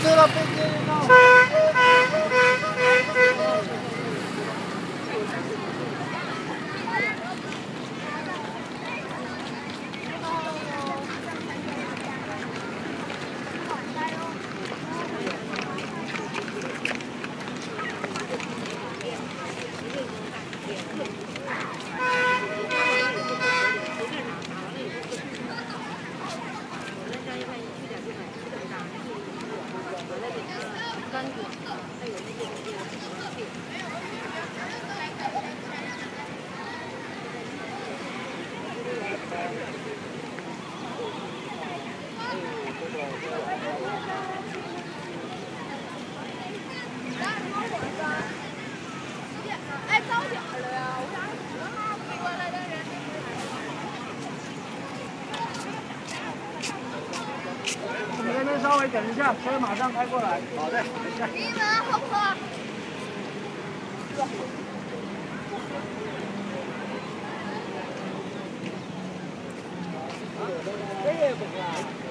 车了，被接人了。 哎，早点了呀！我想过来的人。 我们这边稍微等一下，车马上开过来。好的，等一下。 你们好不好？ 这个也不是啊。